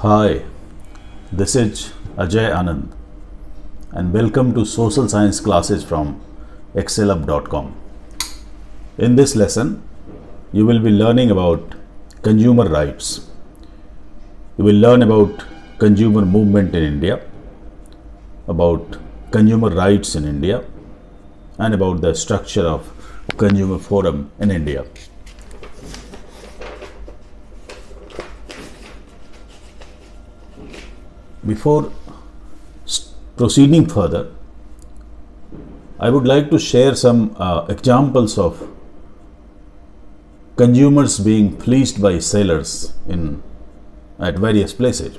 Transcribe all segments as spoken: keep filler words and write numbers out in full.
Hi, this is Ajay Anand and welcome to social science classes from excelup dot com. In this lesson, you will be learning about consumer rights. You will learn about consumer movement in India, about consumer rights in India, and about the structure of consumer forum in India. Before proceeding further, I would like to share some uh, examples of consumers being fleeced by sellers in at various places.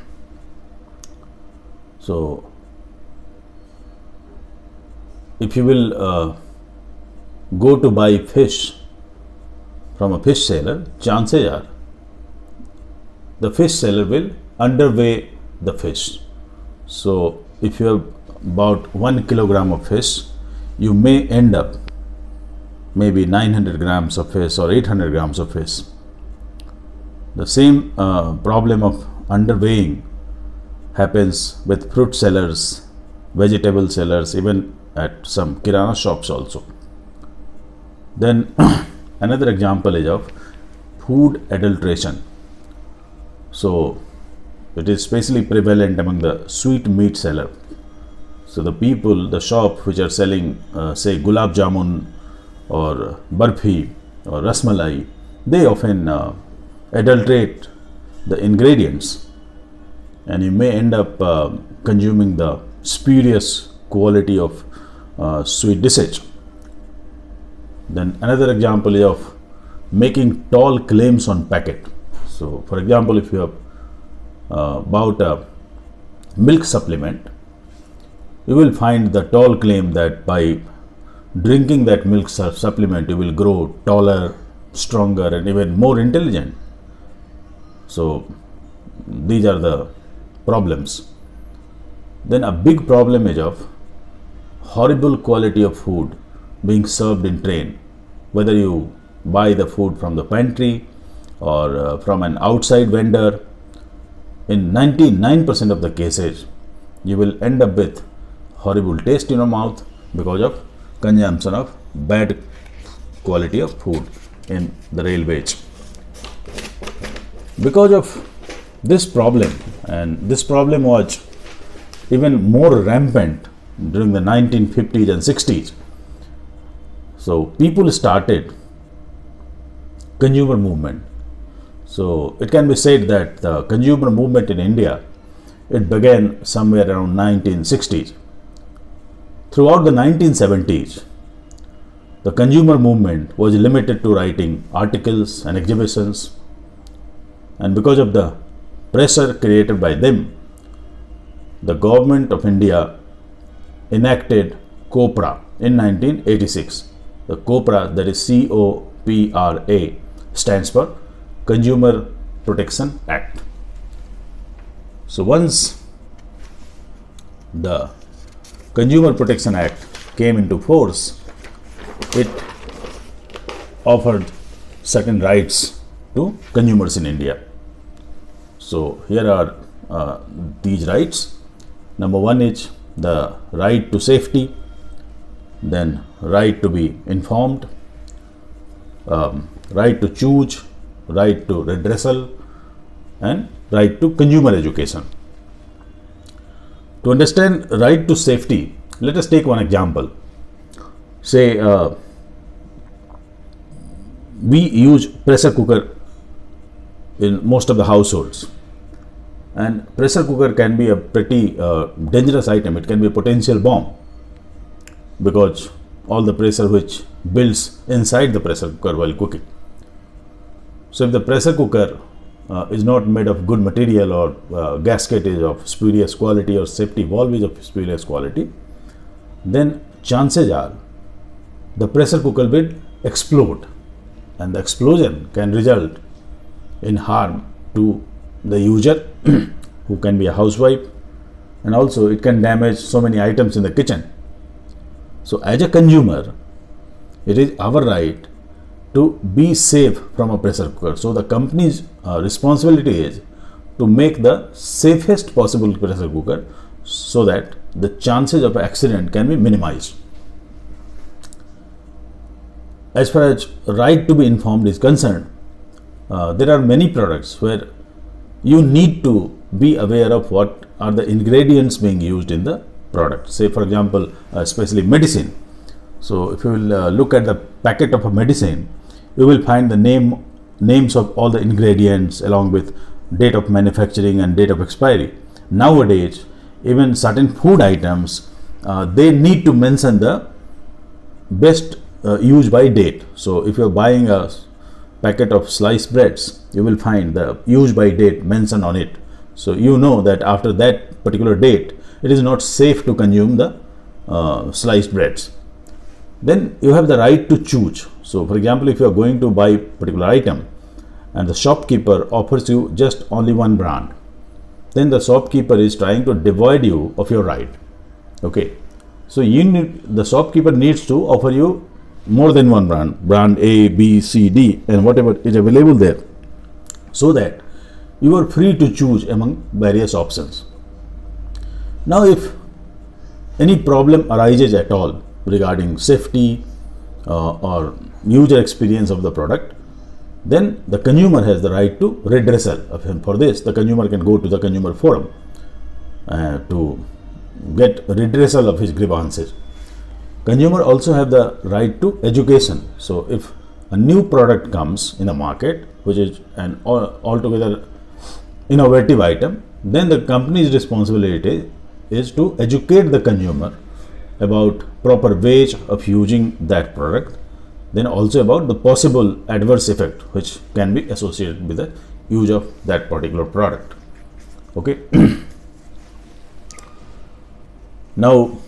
So, if you will uh, go to buy fish from a fish seller, chances are the fish seller will underweigh the fish. So if you have bought one kilogram of fish, you may end up maybe nine hundred grams of fish or eight hundred grams of fish. The same uh, problem of underweighing happens with fruit sellers, vegetable sellers, even at some kirana shops also. Then another example is of food adulteration. So it is especially prevalent among the sweet meat seller. So the people, the shop which are selling uh, say gulab jamun or barfi or rasmalai, they often uh, adulterate the ingredients, and you may end up uh, consuming the spurious quality of uh, sweet dishes. Then another example is of making tall claims on packet. So for example, if you have Uh, about a milk supplement, you will find the tall claim that by drinking that milk su supplement you will grow taller, stronger, and even more intelligent. So these are the problems. Then a big problem is of horrible quality of food being served in train, whether you buy the food from the pantry or uh, from an outside vendor. In ninety-nine percent of the cases, you will end up with horrible taste in your mouth because of consumption of bad quality of food in the railways. Because of this problem, and this problem was even more rampant during the nineteen fifties and sixties, so people started consumer movement. So it can be said that the consumer movement in India, it began somewhere around nineteen sixties. Throughout the nineteen seventies, the consumer movement was limited to writing articles and exhibitions, and because of the pressure created by them, the government of India enacted COPRA in nineteen eighty-six. The COPRA, that is C O P R A, stands for Consumer Protection Act. So once the Consumer Protection Act came into force, it offered certain rights to consumers in India. So here are uh, these rights. Number one is the right to safety, then right to be informed, um, right to choose, right to redressal, and right to consumer education. To understand right to safety, let us take one example. Say uh, we use pressure cooker in most of the households, and pressure cooker can be a pretty uh, dangerous item. It can be a potential bomb because all the pressure which builds inside the pressure cooker while cooking. So if the pressure cooker uh, is not made of good material, or uh, gasket is of spurious quality, or safety valve is of spurious quality, then chances are the pressure cooker will explode, and the explosion can result in harm to the user who can be a housewife, and also it can damage so many items in the kitchen. So as a consumer, it is our right to be safe from a pressure cooker. So the company's uh, responsibility is to make the safest possible pressure cooker so that the chances of accident can be minimized. As far as right to be informed is concerned, uh, there are many products where you need to be aware of what are the ingredients being used in the product. Say for example, uh, especially medicine. So if you will uh, look at the packet of a medicine, you will find the name names of all the ingredients along with date of manufacturing and date of expiry. Nowadays, even certain food items, uh, they need to mention the best uh, use by date. So if you are buying a packet of sliced breads, you will find the use by date mentioned on it. So you know that after that particular date, it is not safe to consume the uh, sliced breads. Then you have the right to choose. So for example, if you are going to buy a particular item and the shopkeeper offers you just only one brand, then the shopkeeper is trying to deprive you of your right. Okay, so you need, the shopkeeper needs to offer you more than one brand, brand A, B, C, D, and whatever is available there, so that you are free to choose among various options. Now, if any problem arises at all regarding safety uh, or user experience of the product, then the consumer has the right to redressal. And for this, the consumer can go to the consumer forum uh, to get redressal of his grievances. Consumer also have the right to education. So if a new product comes in the market, which is an all, altogether innovative item, then the company's responsibility is to educate the consumer about proper ways of using that product, then also about the possible adverse effect which can be associated with the use of that particular product. Okay. Now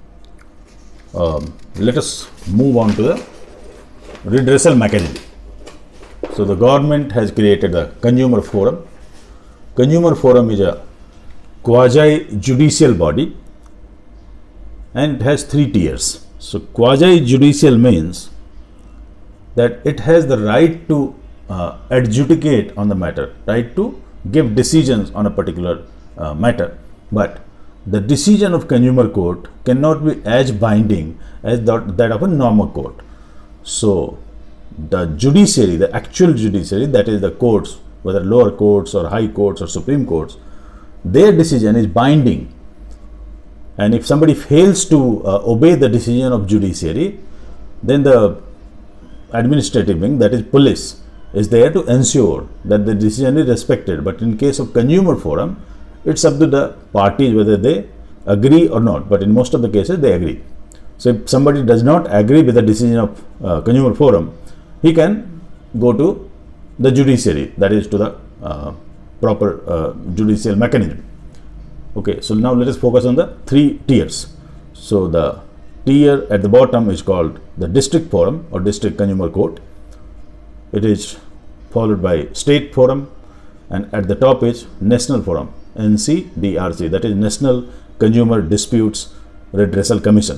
um, let us move on to the redressal mechanism. So the government has created the Consumer Forum. Consumer Forum is a quasi-judicial body and it has three tiers. So quasi-judicial means that it has the right to uh, adjudicate on the matter, right to give decisions on a particular uh, matter, but the decision of consumer court cannot be as binding as that, that of a normal court. So the judiciary, the actual judiciary, that is the courts, whether lower courts or high courts or supreme courts, their decision is binding, and if somebody fails to uh, obey the decision of judiciary, then the administrative wing, that is police, is there to ensure that the decision is respected. But in case of consumer forum, it's up to the parties whether they agree or not, but in most of the cases they agree. So if somebody does not agree with the decision of uh, consumer forum, he can go to the judiciary, that is to the uh, proper uh, judicial mechanism. Okay, so now let us focus on the three tiers. So the tier at the bottom is called the district forum or district consumer court. It is followed by state forum, and at the top is national forum, N C D R C, that is National Consumer Disputes Redressal Commission.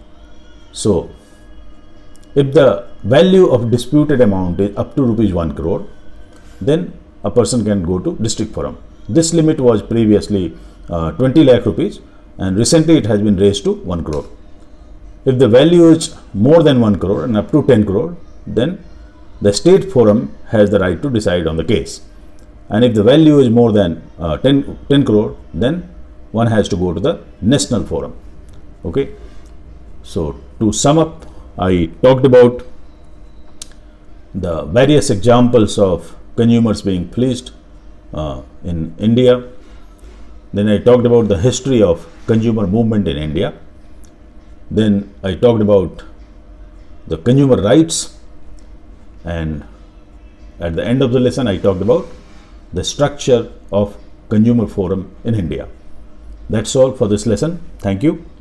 So if the value of disputed amount is up to rupees one crore, then a person can go to district forum. This limit was previously uh, twenty lakh rupees, and recently it has been raised to one crore. If the value is more than one crore and up to ten crore, then the state forum has the right to decide on the case. And if the value is more than uh, ten, ten crore, then one has to go to the national forum. Okay. So to sum up, I talked about the various examples of consumers being fleeced uh, in India. Then I talked about the history of consumer movement in India. Then I talked about the consumer rights, and at the end of the lesson I talked about the structure of consumer forum in India. That's all for this lesson. Thank you.